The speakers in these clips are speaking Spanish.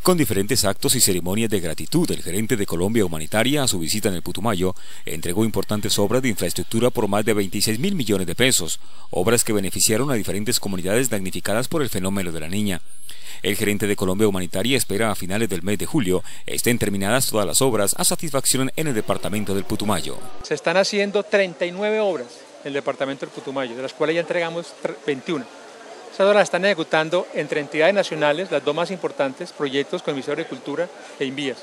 Con diferentes actos y ceremonias de gratitud, el gerente de Colombia Humanitaria, a su visita en el Putumayo, entregó importantes obras de infraestructura por más de 26.000 millones de pesos, obras que beneficiaron a diferentes comunidades damnificadas por el fenómeno de la niña. El gerente de Colombia Humanitaria espera a finales del mes de julio estén terminadas todas las obras a satisfacción en el departamento del Putumayo. Se están haciendo 39 obras en el departamento del Putumayo, de las cuales ya entregamos 21. Esas obras las están ejecutando entre entidades nacionales, las dos más importantes, proyectos con el Ministerio de Agricultura e Invías.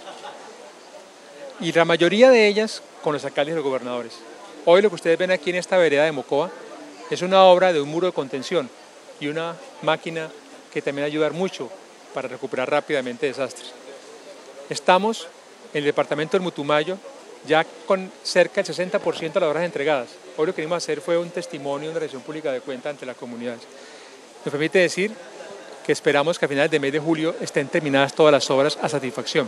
Y la mayoría de ellas con los alcaldes y los gobernadores. Hoy lo que ustedes ven aquí en esta vereda de Mocoa es una obra de un muro de contención y una máquina que también ayuda mucho para recuperar rápidamente desastres. Estamos en el departamento del Putumayo ya con cerca del 60% de las obras entregadas. Hoy lo que queríamos hacer fue un testimonio, una rendición pública de cuenta ante las comunidades. Nos permite decir que esperamos que a finales del mes de julio estén terminadas todas las obras a satisfacción.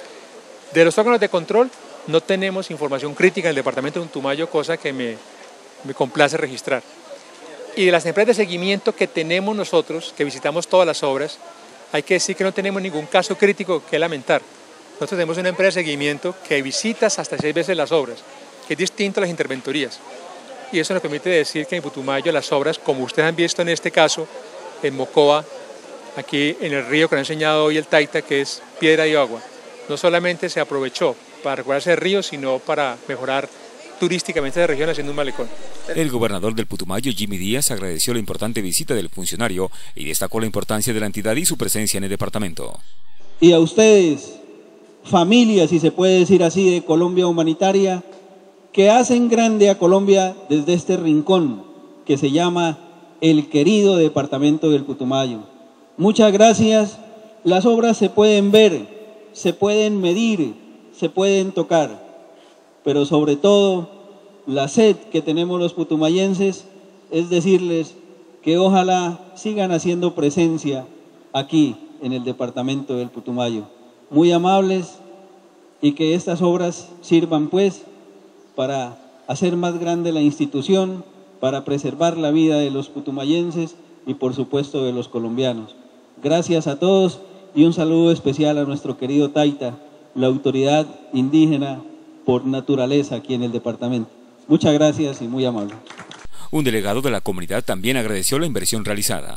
De los órganos de control no tenemos información crítica en el departamento de Putumayo, cosa que me complace registrar. Y de las empresas de seguimiento que tenemos nosotros, que visitamos todas las obras, hay que decir que no tenemos ningún caso crítico que lamentar. Nosotros tenemos una empresa de seguimiento que visita hasta 6 veces las obras, que es distinto a las interventorías. Y eso nos permite decir que en Putumayo las obras, como ustedes han visto en este caso, en Mocoa, aquí en el río que nos ha enseñado hoy el Taita, que es piedra y agua, no solamente se aprovechó para recuperarse el río, sino para mejorar turísticamente la región haciendo un malecón. El gobernador del Putumayo, Jimmy Díaz, agradeció la importante visita del funcionario y destacó la importancia de la entidad y su presencia en el departamento. Y a ustedes, familias, si se puede decir así, de Colombia Humanitaria, que hacen grande a Colombia desde este rincón que se llama el querido departamento del Putumayo. Muchas gracias. Las obras se pueden ver, se pueden medir, se pueden tocar, pero sobre todo la sed que tenemos los putumayenses es decirles que ojalá sigan haciendo presencia aquí en el departamento del Putumayo. Muy amables, y que estas obras sirvan pues para hacer más grande la institución, para preservar la vida de los putumayenses y por supuesto de los colombianos. Gracias a todos y un saludo especial a nuestro querido Taita, la autoridad indígena por naturaleza aquí en el departamento. Muchas gracias y muy amable. Un delegado de la comunidad también agradeció la inversión realizada.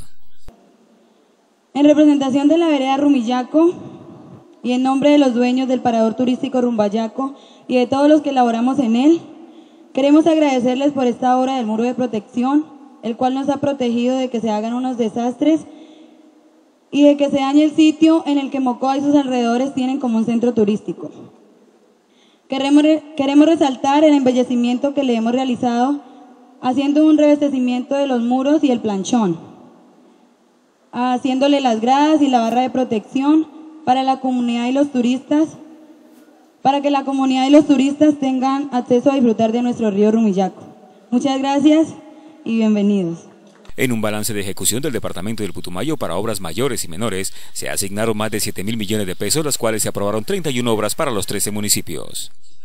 En representación de la vereda Rumillaco y en nombre de los dueños del parador turístico Rumbayaco y de todos los que elaboramos en él, queremos agradecerles por esta obra del muro de protección, el cual nos ha protegido de que se hagan unos desastres y de que se dañe el sitio en el que Mocoa y sus alrededores tienen como un centro turístico. Queremos resaltar el embellecimiento que le hemos realizado haciendo un revestecimiento de los muros y el planchón, haciéndole las gradas y la barra de protección para la comunidad y los turistas, para que la comunidad y los turistas tengan acceso a disfrutar de nuestro río Rumillaco. Muchas gracias y bienvenidos. En un balance de ejecución del departamento del Putumayo para obras mayores y menores, se asignaron más de 7.000 millones de pesos, las cuales se aprobaron 31 obras para los 13 municipios.